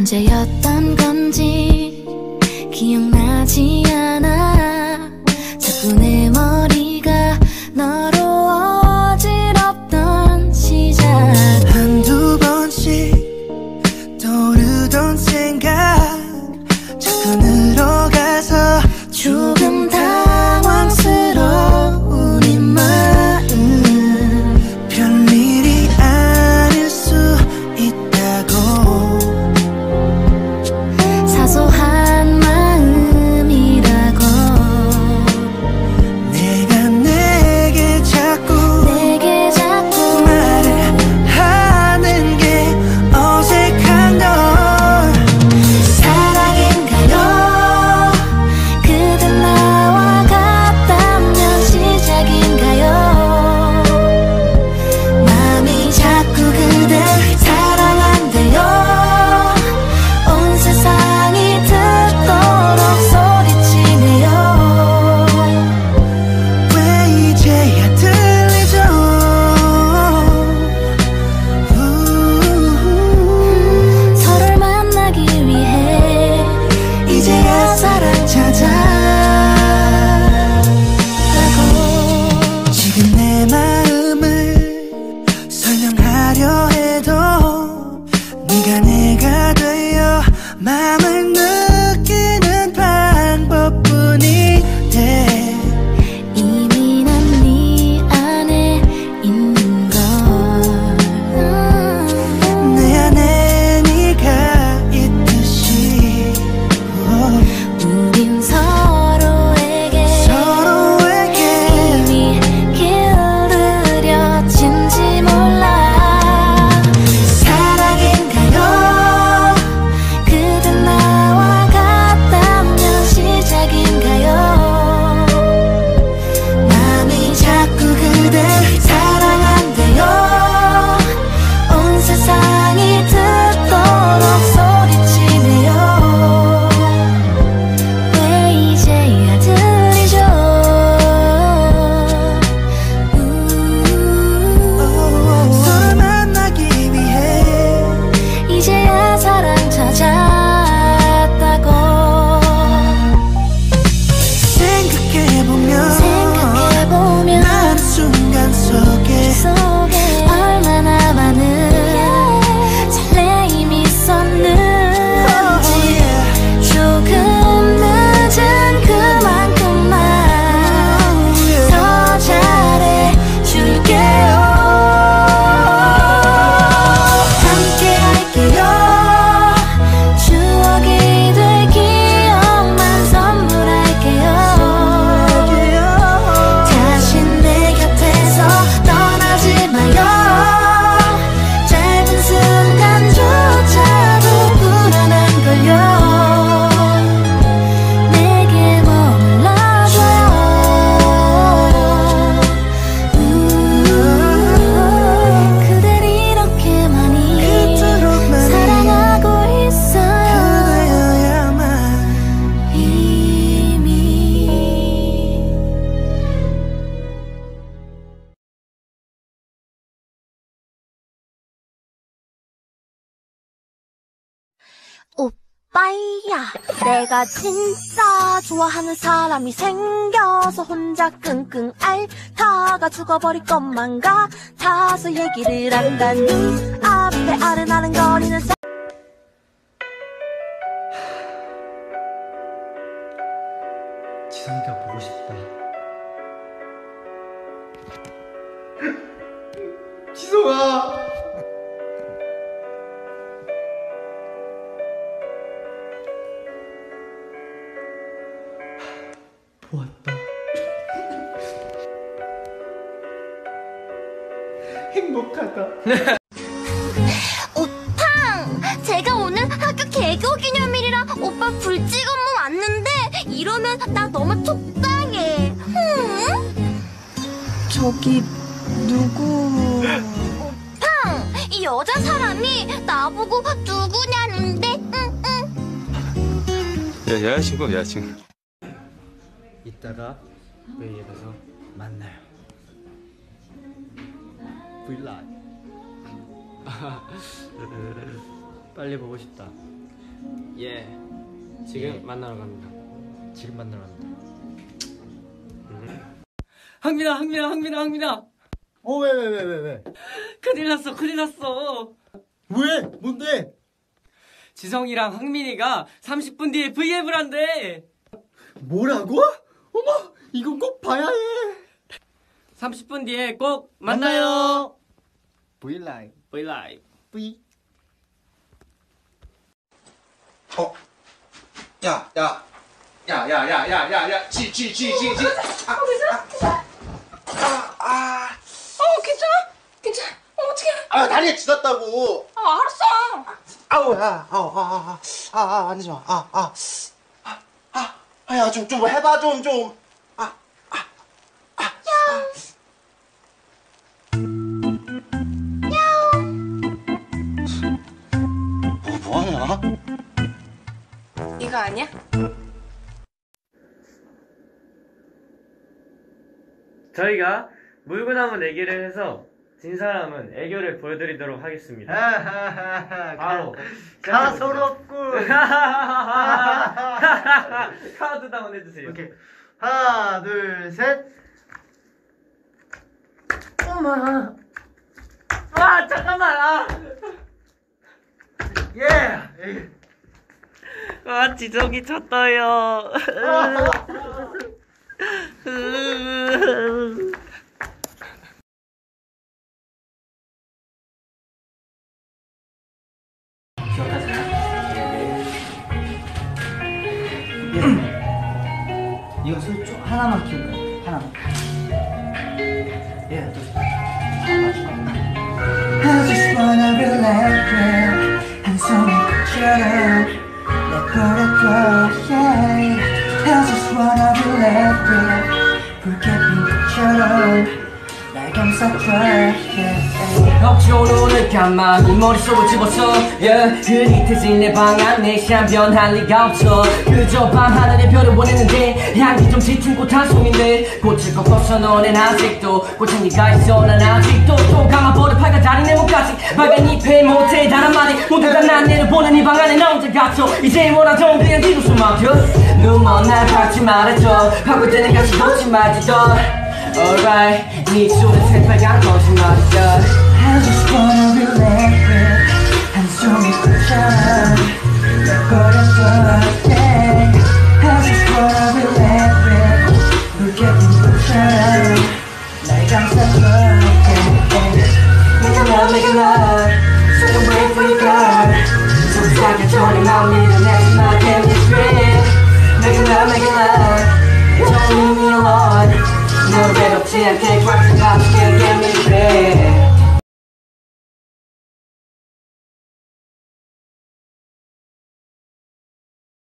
언제였던 건지 기억나지 않아. 자꾸 내 머리가 너로 어지럽던 시작. 한두 번씩 떠오르던 생각 자꾸 늘어가서 조금 당황스러운 이 마음. 별일이 아닐 수 있다고. 사소한 마음이라고. 내가 내게 자꾸 말을 하는 게 어색한 걸. 사랑인가요? 그대 나와 같다면 시작인가요? 마음이 자꾸 그댈 사랑한대요. 온 세상이 듣도록 소리치네요. 왜 이제야 들리죠? 서로를 만나기 위해 이제야 사랑 찾아가고. 지금 내 마음을 설명하려 해도 네가 내가 되어 마음을 느끼는 방법뿐인데. 이미 난 네 안에 있는 걸. 내 안에 네가 있듯이. 우린 서로에게 이미 길들여진지 몰라. 사랑인가요? 그대 나와 같다면 시작인가요? 마음이 자꾸 그댈 사랑한대요. 온 세상이 듣도록 소리치네요. 왜 이제야 들리죠? 서로 만나기 위해 이제야 사랑 찾았다고. 생각해보면 많은 순간 속에 얼마나 많은 설레임이 있었는지. 조금 늦은 그만큼만 더 잘해줄게요. 함께 할게요. 추억이 될 기억만 선물할게요. 다시 내 곁에서 떠나지 마요. 짧은 순간조차도 불안한걸요. 내게 머물러줘요. 그댈 이렇게 많이 그토록 많이 사랑하고 있어요. 그대여야만. 이미. 오빠야, 내가 진짜 좋아하는 사람이 생겨서 혼자 끙끙 앓다가 죽어버릴 것만 같아서 얘기를 한다니. 앞에 아른아른거리는 지성이가 보고 싶다. 지성아! 보았다. 행복하다. 오팡! 제가 오늘 학교 개교 기념일이라 오빠 불직 업무 왔는데 이러면 나 너무 속상해. 저기 누구? 오팡! 이 여자 사람이 나보고 누구냐는데. 여자친구. 이따가 회의에 가서 만나요. 브이라이브. 빨리 보고 싶다. 예, 지금 만나러 갑니다. 지금 만나러 갑니다. 항민아. 왜? 큰일 났어. 왜? 뭔데? 지성이랑 항민이가 30분 뒤에 V앱을 한대. 뭐라고? 어머, 이건 꼭 봐야 해. 30분 뒤에 꼭 만나요. 브이라이브. V라이브. 브이. 지. 괜찮아. 어떡해. 아, 다리에 쥐었다고. 알았어. 앉지 마. 야, 좀 해봐, 좀. 뭐하냐? 이거 아니야? 저희가 물구나무 내기를 해서 진 사람은 애교를 보여드리도록 하겠습니다. 바로 가소롭군. 카운트다운 해주세요. 오케이. 하나, 둘, 셋. 어마. 아 잠깐만. 예. 아 지성이 쳤어요. 이거 술 좀 하나만 키울까? 하나만. 예, 또. I just wanna relax, 한숨이 끝처럼 내버려둬, yeah. I just wanna relax, 붉게빛 것처럼 날 감싸줘, yeah. 억지로 눈을 감아 네 머릿속을 집었어 yeah. 흐릿해진 내 방 안에 시간 변할 리가 없어 그저 밤하늘의 별을 원했는데 향기 좀 짙은 꽃 한 송인데 꽃을 꺾어서 너넨 아직도 꽃향기가 있어 난 아직도 또 감아버려 팔과 다리 내 몸까지 빨간 잎에 못해 단 한마디 모두 다 난 내를 보는 이 방 안에 나 혼자 갇혀 이제 원하던 그냥 뒤로 숨 막혀 눈먼 날 밟지 말아줘 하고 되는 가시 놓지 말지도 Alright 네 입술은 새빨간 거짓말이야 I just wanna relax, 한숨이 끝처럼 내버려둬, yeah. I just wanna relax, 붉게빛 것처럼 날 감싸줘, yeah. Make it love, so don't wait for your girl. 속삭여 줘 네 맘 밀어내지 마, chemistry. Make it love, don't leave me alone. 널 외롭지 않게 꽉